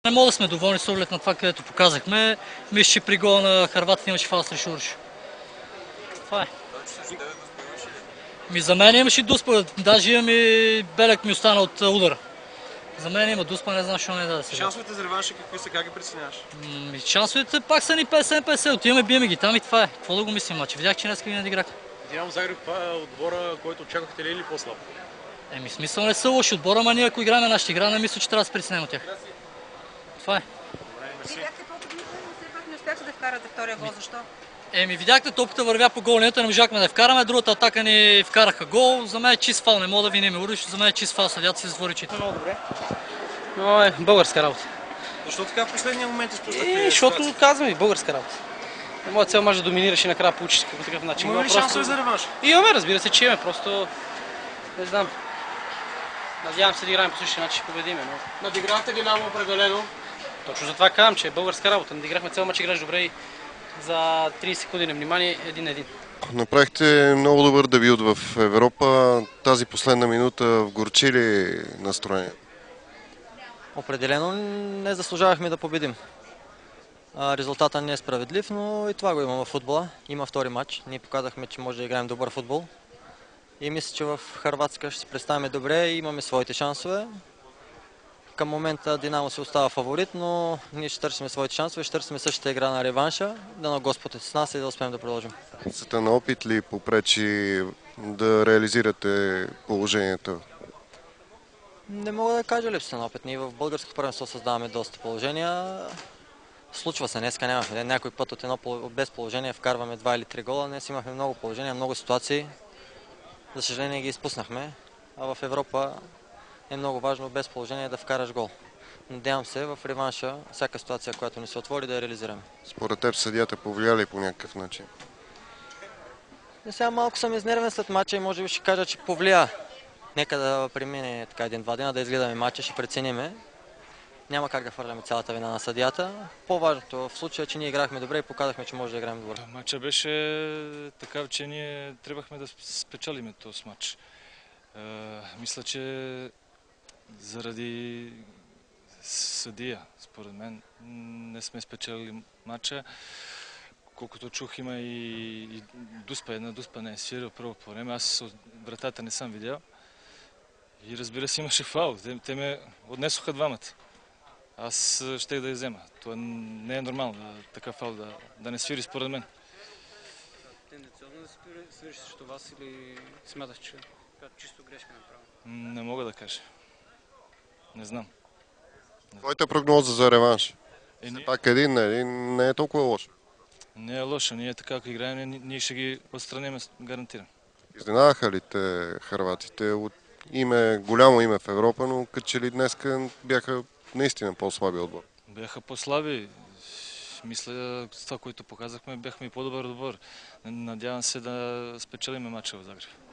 Не мога да сме доволни с оглед на това, където показахме. Мисля, че при гола на Хърватия имаше фал срещу Урш. Това е. За мен имаше дуспа. Даже имам и белек ми остана от удара. За мен има дуспа, не знам, защо не да се. Шансовете за реванша какви са, как ги преценяваш? Шансовете пак са ни 50-50. Отиваме, биеме ги там и това е. Какво да го мислим, мача? Видях, че днес ги надиграха. Динамо Загреб, това е отбора, който очаквахте ли или по-слаб? Смисъл не са лоши отбора, ама ние ако играем нашата игра, не мисля, че трябва да се притеснем от тях. Това е. Вие бяхте по-подготвени, но все пак не успяхте да вкарате втория гол. Защо? Видяхте, топката вървя по голнията, не можахме да я вкараме, другата атака ни вкараха гол. За мен е чист фал, не мога да виним Уриш, за мен е чист фал, съдята си затвори очите. Много добре. Но е българска работа. Защо така в последния момент изпуснахте? Защото казвам и българска работа. Моя цел може да доминираш и накрая получиш по такъв начин. Има ли шансове за реванш? Имаме, разбира се, че имаме, просто не знам. Надявам се да играем по същия начин, ще победиме. Но... Надиграхте Динамо определено. Точно за това казвам, че е българска работа. Надиграхме цял мач, играш добре и за 30 секунди на внимание, 1-1. Направихте много добър дебют в Европа. Тази последна минута вгорчи ли настроение? Определено не заслужавахме да победим. Резултатът не е справедлив, но и това го има в футбола. Има втори матч. Ние показахме, че може да играем добър футбол. И мисля, че в Хърватска ще се представим добре и имаме своите шансове. Към момента Динамо се остава фаворит, но ние ще търсим своите шансове, ще търсим същата игра на реванша, да Господ е с нас и да успеем да продължим. Липсата на опит ли попречи да реализирате положението? Не мога да кажа липсата на опит. Ние в българското първенство създаваме доста положения. Случва се, днеска нямахме. Някой път от едно без положение вкарваме 2 или 3 гола. Днес имахме много положения, много ситуации. За съжаление ги изпуснахме. А в Европа е много важно без положение да вкараш гол. Надявам се в реванша всяка ситуация, която ни се отвори, да я реализираме. Според теб съдията повлия ли по някакъв начин? Сега малко съм изнервен след мача и може би ще кажа, че повлия. Нека да премине така 1-2 дена, да изгледаме мача, ще прецениме. Няма как да хвърляме цялата вина на съдията. По-важното в случая е, че ние играхме добре и показахме, че може да играем добре. Матчът беше такъв, че ние трябвахме да спечелиме този матч. Мисля, че заради съдия, според мен, не сме спечелили матча. Колкото чух, има и дуспа, една дуспа не е свирил първо по време. Аз от вратата не съм видял. И разбира се, имаше фаул. Те ме отнесоха двамата. Аз щех да я взема. Това не е нормално, такъв фаул да не свири според мен. Тенденциозно да свириш срещу вас или смяташ, че чисто грешка направо? Не мога да кажа. Не знам. Твоята прогноза за реванш? Ние... Пак един не е толкова лошо. Не е лошо. Ние така, ако играем, ние ще ги отстраним, гарантирам. Изненадаха ли те хърватите? От голямо име в Европа, но като че ли днеска бяха наистина по-слаби отбор? Бяха по-слаби. Мисля, с това, което показахме, бяхме и по-добър отбор. Надявам се да спечелим матча в Загреб.